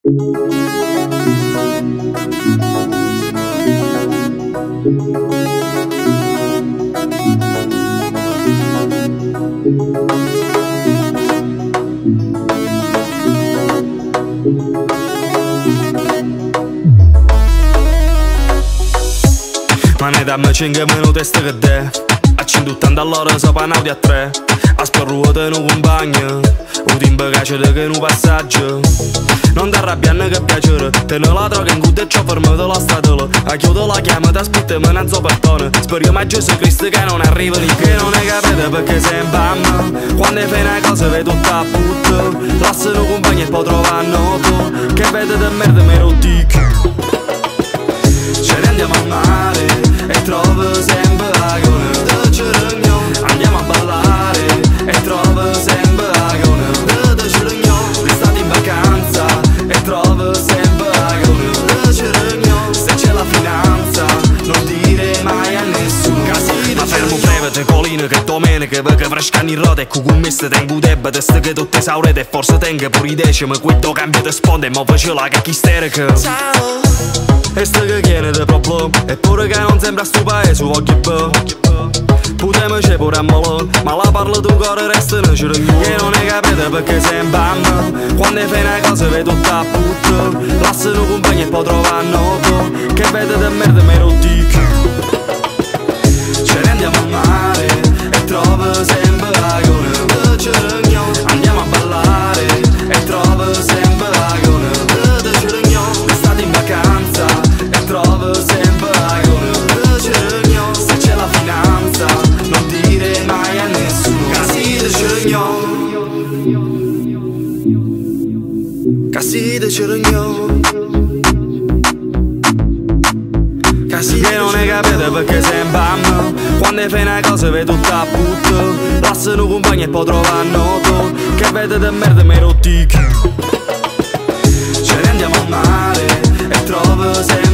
Ma ne dammi 5 minuti e sta che te a 180 all'ora se panauti a 3. A sperruote no compagno un tempo cacete che no passaggio. Non t'arrabbiare che piacere te ne la droga in cui ci ho fermato la strada. A chiudo la chiama ti aspettiamo in alzo portone. Speriamo a Gesù Cristo che non arriva lì. Che non è capito perché sei in bam. Quando fai una cosa vedi tutta a putto. Lasciano compagni e poi trovano tu. Che vede di merda mi rotti. Ce ne andiamo al mare e trovo sempre agone de Cerigno. Andiamo a ballare e trovo sempre agone de Cerigno. L'estate in vacanza e trovo sempre agone de Cerigno. Se c'è la finanza non dire mai a nessuno. Ma fermo breve c'è colline che domenica perché frescano in rota e con commesse tengo debba testa che tutte esaurite e forse tengo pure i decimi. Questo cambio di sponda e mo faccio la cacchia isterica. Ciao. E sta che chiede di problemi eppure che non sembra sto paese occhi bè. Potremmo c'è pure a malo, ma la parla tu cuore resta in Cerigno. Che non hai capito perché sei in bam. Quando fai una cosa vedi tutta a putto. Lasciano compagni e poi trovano tu. Che vede di merda mi rotti. Ce ne andiamo al mare e trovo sempre agone de Cerigno. Andiamo a ballare e trovo sempre agone de Cerigno. L'estate in vacanza e trovo sempre agone de Cerigno. Se c'è la finanza non dire mai a nessuno. Casi de Cerigno. Casi de Cerigno. Che non hai capito perché sei in bam. Quando fai una cosa vedi tutta a putto. Lasciano compagni e poi trovano tu. Che vede di merda mi rotti. Ce ne andiamo al mare e trovo sempre